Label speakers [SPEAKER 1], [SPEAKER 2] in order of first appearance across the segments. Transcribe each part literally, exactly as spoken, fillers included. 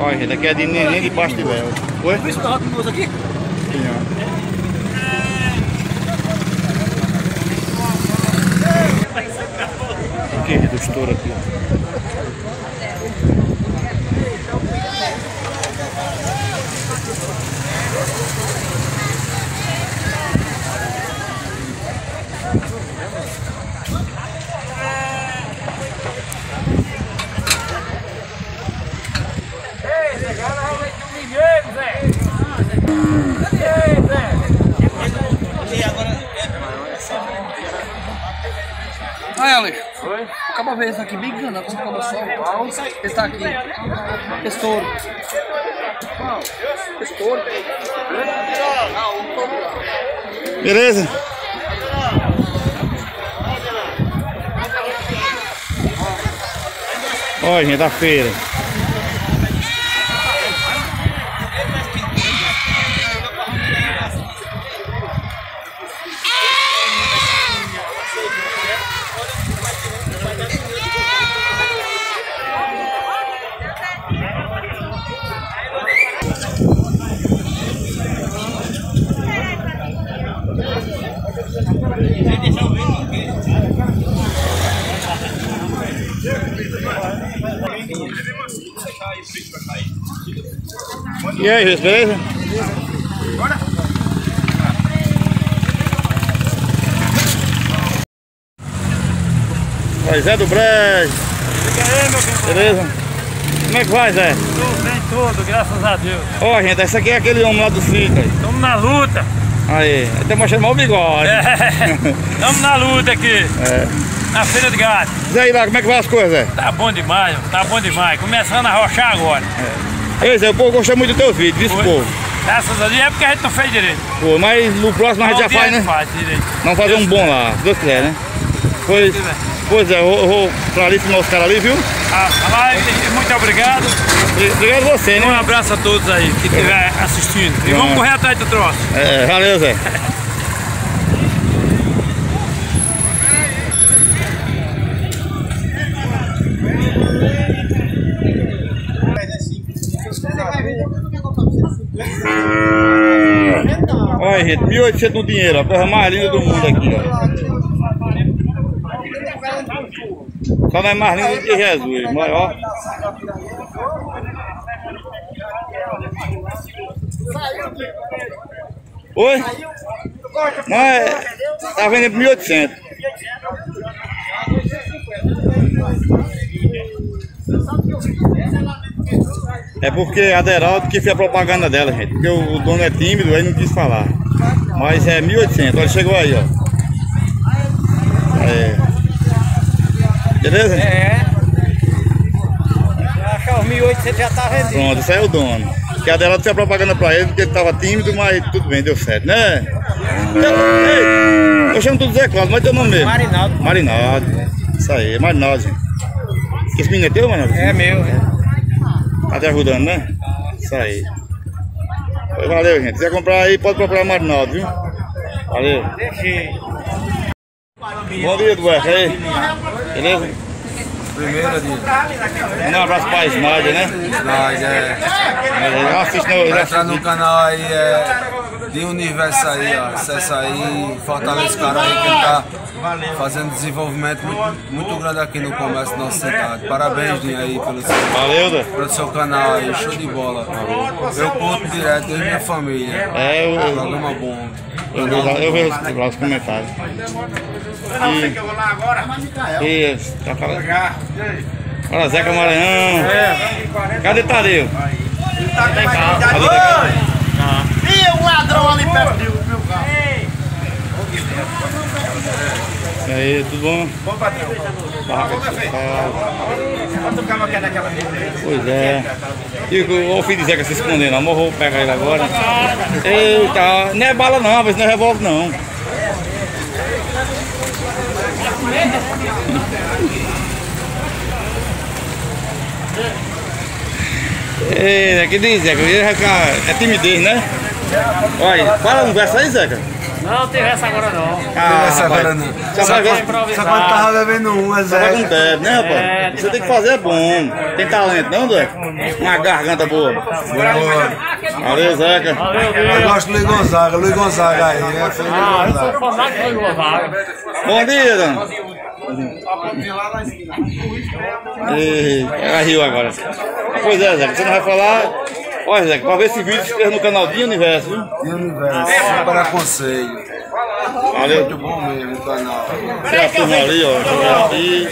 [SPEAKER 1] Olha, gente, aqui é de neném de pastilhão. Oi?
[SPEAKER 2] Vê se eu com meus aqui.
[SPEAKER 1] Sim, ó. Aqui, do estouro aqui.
[SPEAKER 2] Aí, Alex. Oi? Acaba vendo isso aqui bem grande, como acaba só o pau. Esse tá aqui. Estouro. Estouro.
[SPEAKER 1] Beleza? Olha, gente, da feira. E aí, gente, beleza? Bora! Vai, Zé do Brejo. Beleza? Como é que vai, Zé?
[SPEAKER 3] Tudo bem, tudo, graças a Deus.
[SPEAKER 1] Ó, oh, gente, esse aqui é aquele homem lá do sítio aí.
[SPEAKER 3] Estamos na luta.
[SPEAKER 1] Aí, até mostrando mal o bigode.
[SPEAKER 3] Estamos é, na luta aqui. É. Na feira de gato.
[SPEAKER 1] Zé, e lá, como é que vai as coisas, Zé?
[SPEAKER 3] Tá bom demais, tá bom demais. Começando a rochar agora.
[SPEAKER 1] É. Ei, Zé, o povo gostou muito do teu vídeo, viu, povo?
[SPEAKER 3] Graças a Deus, é porque a gente não fez direito.
[SPEAKER 1] Pô, mas no próximo a gente já faz, né?
[SPEAKER 3] Faz direito.
[SPEAKER 1] Vamos fazer Deus um bom lá, se Deus quiser, né? Pois, pois é, eu vou pra ali com os caras ali, viu?
[SPEAKER 3] Ah, muito obrigado.
[SPEAKER 1] Obrigado a você, né?
[SPEAKER 3] Um abraço a todos aí que estiver assistindo. E vamos correr atrás do troço.
[SPEAKER 1] É, valeu, Zé. Olha, gente, mil e oitocentos no dinheiro, a coisa mais linda do mundo aqui, ó. Só não é mais lindo do que Jesus, mas ó. Oi? Não é. Tá vendendo por mil e oitocentos. É porque a Deraldo que fez a propaganda dela, gente. Porque o, o dono é tímido, aí não quis falar. Mas é mil e oitocentos, olha, chegou aí, ó. É. Beleza?
[SPEAKER 2] É. Eu acho que os mil e oitocentos já tá vendendo.
[SPEAKER 1] Pronto, esse aí é o dono. Que a Deraldo fez a propaganda pra ele, porque ele tava tímido, mas tudo bem, deu certo, né? Ei, eu chamo tudo Zé Cláudio, mas teu nome mesmo?
[SPEAKER 2] Marinaldo.
[SPEAKER 1] Marinaldo. Isso aí, Marinaldo, gente. Esse menino é teu, Marinaldo?
[SPEAKER 2] É meu, é.
[SPEAKER 1] Tá te ajudando, né? Isso aí. Valeu, gente. Se quiser comprar aí, pode procurar Marinaldo, viu? Valeu.
[SPEAKER 2] Deixei.
[SPEAKER 1] Bom dia, Duarte. Aí. Beleza?
[SPEAKER 2] Primeiro dia.
[SPEAKER 1] Manda um abraço pra Ismael, né?
[SPEAKER 2] Nós, é.
[SPEAKER 1] Eu assisto, eu
[SPEAKER 2] Vai
[SPEAKER 1] assisto.
[SPEAKER 2] entrar no canal aí, é. De Universo aí, ó. Acessa aí, fortalece esse cara aí que ele tá fazendo desenvolvimento muito, muito grande aqui no comércio da nossa cidade. Parabéns, Dinho, aí, pelo seu,
[SPEAKER 1] Valeu, Zé.
[SPEAKER 2] pelo seu canal aí, show de bola. Eu curto direto, eu e minha família.
[SPEAKER 1] É, eu, eu,
[SPEAKER 2] Programa bom.
[SPEAKER 1] eu, vejo, eu vejo os, os comentários. E, e tá falando. Olha, Zeca Maranhão. Cadê Tadeu?
[SPEAKER 4] E um ladrão ali perto do meu carro.
[SPEAKER 1] E aí, tudo bom?
[SPEAKER 4] Bom, patrão.
[SPEAKER 1] Barraca de sal.
[SPEAKER 4] Quanto cama quer daquela vez?
[SPEAKER 1] Pois é. E o, o filho de Zeca se escondendo, amor, vou pegar ele agora. Eita, não é bala não, mas não é revólver não. Eita, que diz, Zeca? É timidez, né? Olha, fala um verso aí, Zeca.
[SPEAKER 3] Não tem essa agora não.
[SPEAKER 1] Ah,
[SPEAKER 2] essa
[SPEAKER 1] rapaz.
[SPEAKER 2] agora não.
[SPEAKER 1] Só,
[SPEAKER 2] Só
[SPEAKER 1] vai-
[SPEAKER 2] quando, só quando tava bebendo uma,
[SPEAKER 1] só vai com
[SPEAKER 2] Zé.
[SPEAKER 1] bebe, né, rapaz?
[SPEAKER 3] É,
[SPEAKER 1] Você tem que fazer é bom. Tem talento, não, Zé? Uma garganta boa. Valeu, Zeca.
[SPEAKER 3] Valeu,
[SPEAKER 2] Eu
[SPEAKER 3] Deus.
[SPEAKER 2] gosto do Luiz Gonzaga, Luiz Gonzaga aí, né? Foi o Luiz
[SPEAKER 3] Ah, eu
[SPEAKER 2] Gonzaga.
[SPEAKER 3] sou fanático do Gonzaga.
[SPEAKER 1] Bom dia, dona. Ih, ela riu agora. Pois é, Zeca, você não vai falar. Olha, Zeca, pra ver esse vídeo, se inscreva no canal de Universo, viu?
[SPEAKER 2] E o universo, super aconselho.
[SPEAKER 1] Valeu.
[SPEAKER 2] Muito bom mesmo o canal.
[SPEAKER 1] Tem a turma ali, ó. Deixa eu ver aqui.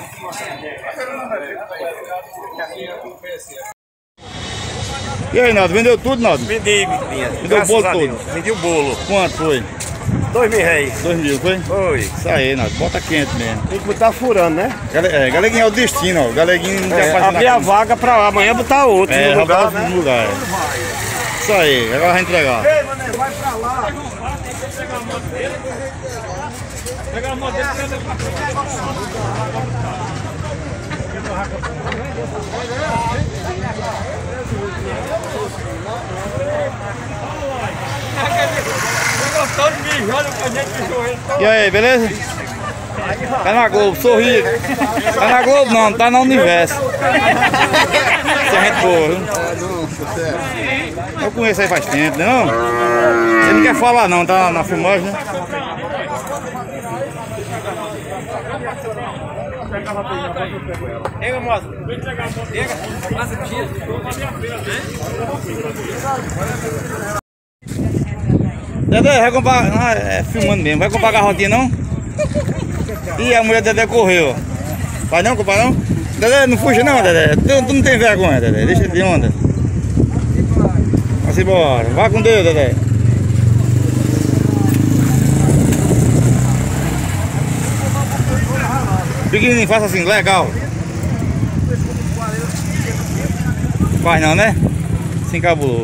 [SPEAKER 1] E aí, Naldo, vendeu tudo, Naldo?
[SPEAKER 5] Vendi, minha.
[SPEAKER 1] Vendeu o
[SPEAKER 5] Graças
[SPEAKER 1] bolo
[SPEAKER 5] a
[SPEAKER 1] todo?
[SPEAKER 5] Deus. Vendi o bolo.
[SPEAKER 1] Quanto foi?
[SPEAKER 5] Dois mil réis.
[SPEAKER 1] Dois mil, foi?
[SPEAKER 5] Foi.
[SPEAKER 1] Isso aí, Naldo. Bota quente mesmo.
[SPEAKER 5] Tem que botar furando, né?
[SPEAKER 1] Gale, é, Galeguinho é o destino, ó. Galeguinho não quer
[SPEAKER 5] É,
[SPEAKER 1] fazer
[SPEAKER 5] abrir a vaga pra amanhã botar outro
[SPEAKER 1] É,
[SPEAKER 5] no
[SPEAKER 1] vai
[SPEAKER 5] lugar,
[SPEAKER 1] botar
[SPEAKER 5] né?
[SPEAKER 1] no lugar. é. Isso aí, agora vai entregar. E aí, beleza? Tá na Globo, sorri. Tá na Globo não, tá na Universo. Isso é gente boa, viu? Eu conheço aí faz tempo, né não? Você não quer falar não, tá na, na filmagem, né?
[SPEAKER 3] Pega, moça. Pega. Passa o dia.
[SPEAKER 1] Dedé, vai comprar. Ah, é filmando mesmo, vai comprar garrotinha não? Ih, a mulher Dedé correu. Vai não comprar não? Dedé, não fuja não, Dedé. Tu, tu não tem vergonha, Dedé. Deixa de onda. Vamos embora. Vai com Deus, Dedé. Pequenininho, faça assim, legal. Faz não, né? Se encabulou.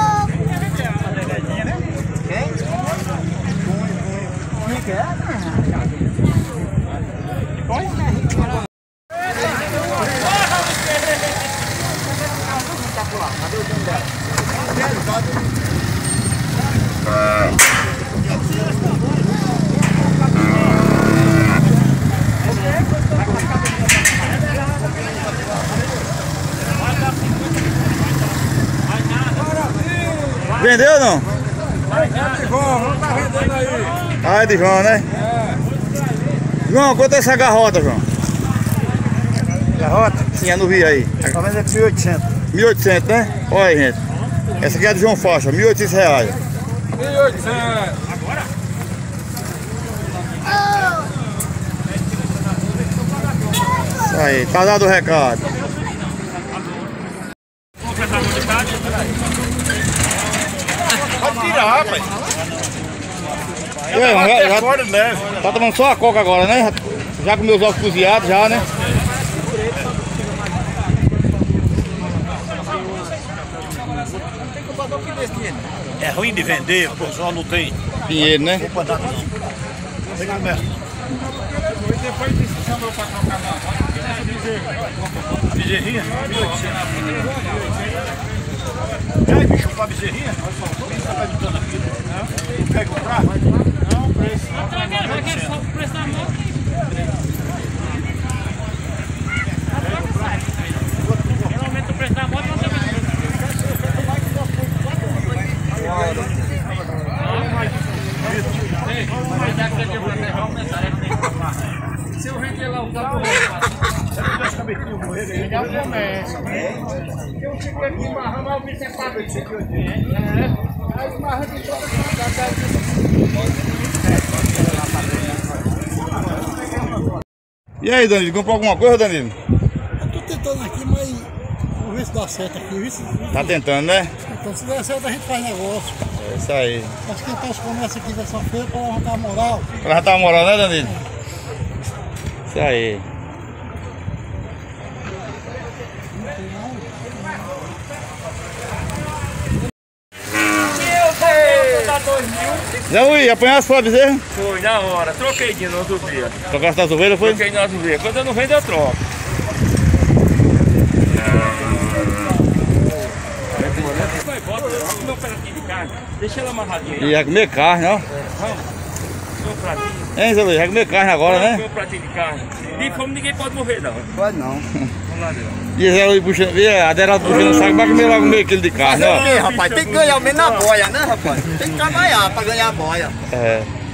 [SPEAKER 1] Vendeu ou não? Ah, é de João, né? João, quanto é essa garrota, João?
[SPEAKER 5] Garrota?
[SPEAKER 1] Sim, é no Rio aí.
[SPEAKER 5] Tá vendo aqui mil e oitocentos.
[SPEAKER 1] mil e oitocentos, né? Olha aí, gente. Essa aqui é do João Faixa, mil e oitocentos reais.
[SPEAKER 3] mil e oitocentos. Agora?
[SPEAKER 1] Isso aí, tá dado o recado.
[SPEAKER 5] Pode tirar, rapaz.
[SPEAKER 1] E aí, João, já, já,
[SPEAKER 5] Agora leve.
[SPEAKER 1] tá tomando só a coca agora, né? Já, já comeu os ovos cozinhados, já, né?
[SPEAKER 5] É ruim de vender, o pessoal não tem.
[SPEAKER 1] Dinheiro, né?
[SPEAKER 5] Opa, dá não. Pega o mestre. Bezerrinha? mil e oitocentos. E aí, bicho, pra bezerrinha? Tá perguntando aqui. Não quer comprar? Não, o preço. Eu quero só o preço da moto. Geralmente o preço da moto não tem mais. Se eu vender lá o campo, já começa. Eu fico aqui marrando, mas o bicho é pago. Aí marra de troca.
[SPEAKER 1] E aí, Danilo, comprou alguma coisa, Danilo?
[SPEAKER 6] Eu tô tentando aqui, mas vamos ver se dá certo aqui, viu?
[SPEAKER 1] Tá tentando, né?
[SPEAKER 6] Então se der certo a gente faz negócio.
[SPEAKER 1] É isso aí.
[SPEAKER 6] Acho que então os comércios aqui dessa feira para levantar a moral.
[SPEAKER 1] Pra já tá moral, né, Danilo? Isso aí. Zé Luiz, apanhasse sua bezerra?
[SPEAKER 3] Foi na hora, troquei de no outro dia.
[SPEAKER 1] Trocasse das ovelhas, foi?
[SPEAKER 3] Troquei no outro dia. Quando eu não vendo, eu troco. Vai, bota no meu pedacinho de carne. Deixa ela amarradinha aí.
[SPEAKER 1] E ia comer carne, ó.
[SPEAKER 3] Sou pratinho.
[SPEAKER 1] Hein, Zé Luiz? Vai comer carne agora, né?
[SPEAKER 3] Meu pratinho de carne. De fome ninguém pode morrer, não.
[SPEAKER 4] Pode não.
[SPEAKER 3] Vamos lá, Deus.
[SPEAKER 1] E Zé Luiz puxando, e a Aderaldo puxando o saco, vai comer logo meio quilo de carne,
[SPEAKER 4] Fazer o
[SPEAKER 1] ó.
[SPEAKER 4] quê, rapaz? Tem que ganhar o menos na boia, né, rapaz? Tem que trabalhar pra ganhar a boia.
[SPEAKER 1] É.